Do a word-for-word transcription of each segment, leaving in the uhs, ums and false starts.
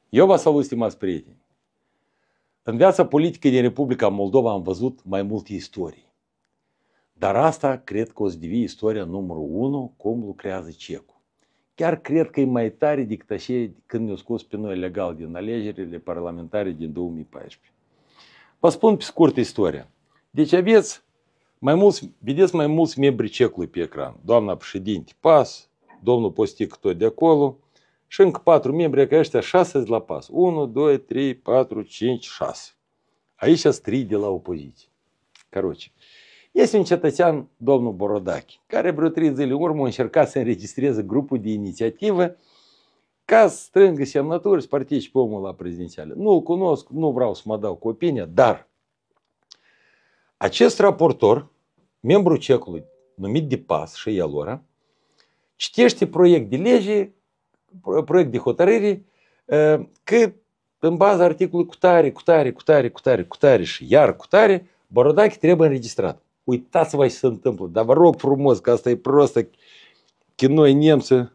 Eu vă salut, stimați prieteni. În viața politică din Republica Moldova am văzut mai multe istorii. Dar asta cred că o să devii istoria numărul unu, cum lucrează cecul. Chiar cred că e mai tare decât așa când ne-au scos pe noi legal din alegerile parlamentare din două mii paisprezece. Vă spun pe scurt istoria. Deci aveți mai mulți, vedeți mai mulți membri cecului pe ecran. Doamna președinte PAS, domnul Postic tot de acolo și încă patru membri, că ăștia șase la PAS. unu, doi, trei, patru, cinci, șase. Aici sunt trei de la opoziție. Короче, este un cetățean, domnul Borodache, care vreo trei zile în urmă a încercat să înregistreze grupul de inițiativă ca să strângă semnături să participe omul la prezidențiale. Nu-l cunosc, nu vreau să mă dau cu opinia, dar acest raportor, membru cecului, numit de PAS și el ora, citește proiect de lege, proiect de hotărâre, că în baza articolului cu tare, cu tare, cu tare, cu tare, cu tare și iar cu tare, Borodache trebuie înregistrat. Uitați-vă ce se întâmplă, dar vă rog frumos, că asta e prostă, кино немцы,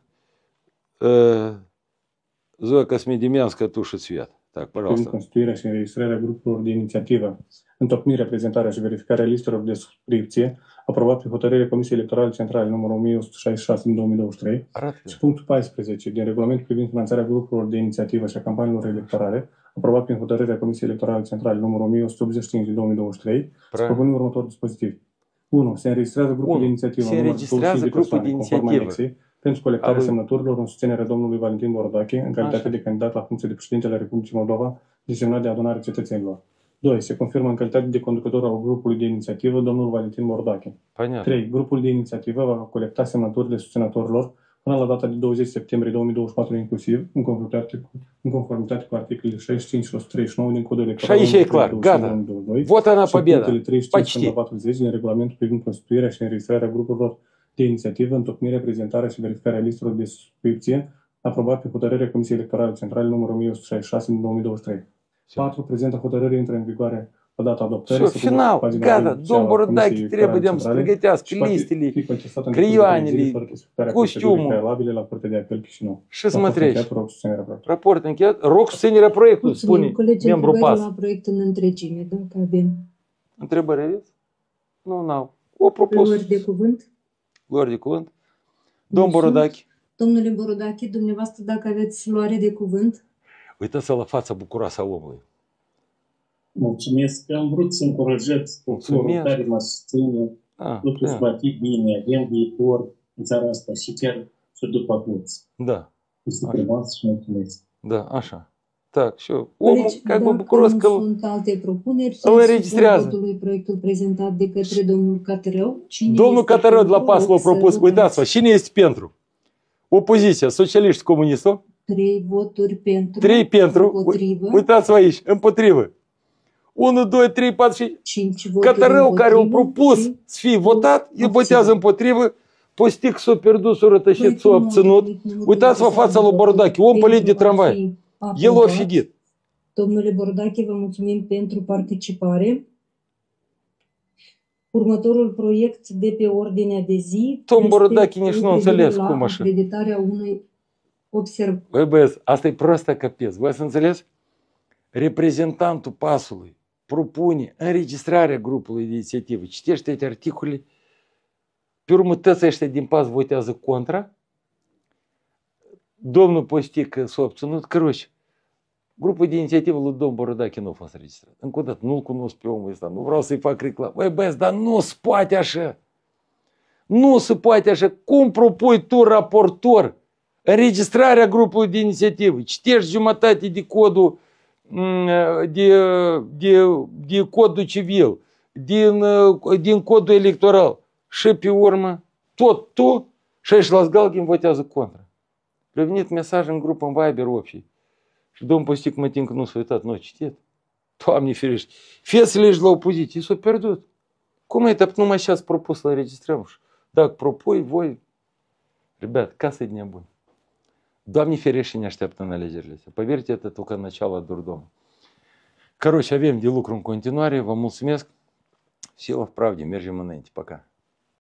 Zoia Cosmidemianska, tu și Sviat. Так, păi constituirea și înregistrarea grupurilor de inițiativă, întocmirea, prezentarea și verificarea listelor de subscripție, aprobat pe hotărârea Comisiei Electorale Centrale numărul o mie o sută șaizeci și șase din două mii douăzeci și trei și punctul paisprezece din regulamentul privind finanțarea grupurilor de inițiativă și a campaniilor electorale, aprobat prin hotărârea Comisiei Electorale Centrale numărul o mie o sută optzeci și cinci din două mii douăzeci și trei, se propune următorul dispozitiv. unu. Se înregistrează grupul de inițiativă se înregistrează grupul de inițiativă pentru colectarea semnăturilor în susținerea domnului Valentin Borodache în calitate de candidat la funcție de președinte al Republicii Moldova, desemnat de adunarea cetățenilor. doi. Se confirmă în calitate de conducător al grupului de inițiativă domnul Valentin Borodache. trei. Grupul de inițiativă va colecta semnăturile susținătorilor până la data de douăzeci septembrie două mii douăzeci și patru inclusiv, în conformitate cu, în conformitate cu articolele șaizeci și cinci și o sută treizeci și nouă din Codul Electoral. Și aici e clar, gata. Vota la победа. treizeci și cinci până la patruzeci din regulamentul privind constituirea și înregistrarea grupurilor de inițiativă, întocmirea, prezentarea și verificarea listelor de subscripție, aprobat pe hotărârea Comisiei Electorale Centrale numărul o mie o sută șaizeci și șase din două mii douăzeci și trei. patru. Prezenta hotărâre intră în vigoare la data adoptării. Și final, gata, domnul Borodache trebuie să pregătească listele, creioanele, costumul. Și să mă treci. Raport încheiat. Rog susținerea proiectului, spune membru PAS. La proiect în întregime, dacă avem. Întrebări aveți? Nu, n-au. O propus. Luări de cuvânt? Luări de cuvânt. Domnul Borodache. Domnule Borodache, dumneavoastră, dacă aveți luare de cuvânt? Uitați-vă la fața bucuroasă a omului. Mulțumesc că am vrut să încurajez poporul care mă susține. Totuși va fi bine, avem viitor în țara asta și chiar și după toți. Da. Este frumos și mulțumesc. Da, așa. Так, și omul, deci, ca mă bucuros că sunt alte propuneri, îl înregistrează. Votului proiectul prezentat de către domnul Catărău. Cine domnul Catărău de la PAS l-a propus. Uitați-vă, cine este pentru? Opoziția, socialiști, comunistul. Trei voturi pentru. Trei pentru. Împotrivă. Uitați-vă aici, împotrivă. unu, doi, trei, patru și cinci voturi. Catărău, care a propus să fie votat, el votează împotrivă. Postic s-a pierdut, s-a rătășit, s-a obținut. Uitați-vă fața lui Borodache, om pălit de tramvai. El a figit. Domnule Borodache, vă mulțumim pentru participare. Următorul proiect de pe ordinea de zi. Tom Borodache nici nu înțeles cum așa. Acreditarea unui observ. Băi băieți, asta e prostă căpeț. Voi să înțeles? Reprezentantul PAS-ului propune înregistrarea grupului de inițiativă. Citește toate articole. Pe urmă, toți ăștia din PAS votează contra. Domnul Postic s-a obținut. Короче, grupul de inițiativă lui domnul Borodache nu a fost înregistrat. Încă o dată, nu-l cunosc pe omul ăsta, nu vreau să-i fac reclamă. Băi băieți, dar nu se poate așa. Nu se poate așa. Cum propui tu, raportor, înregistrarea grupului de inițiativă? Citești jumătate de codul de, de, de codul civil, din, din codul electoral și pe urmă tot tu și aici la Galgin votează contra. Prevenit mesaj în grup în Viber общий. Și domnul Postic mă tin că nu s-a uitat, nu a citit. Doamne ferește, fețele ești la opoziție, s-au pierdut. Cum e, numai așa ați propus să-l înregistrăm? Dacă propui, voi, ребят, casă de nebun. Doamne ferește, ne așteaptă în alegerile astea. Поверьте, это только начало дурдома. Короче, avem de lucru în continuare, vă mulțumesc. Сила в правде, mergem înainte. Пока.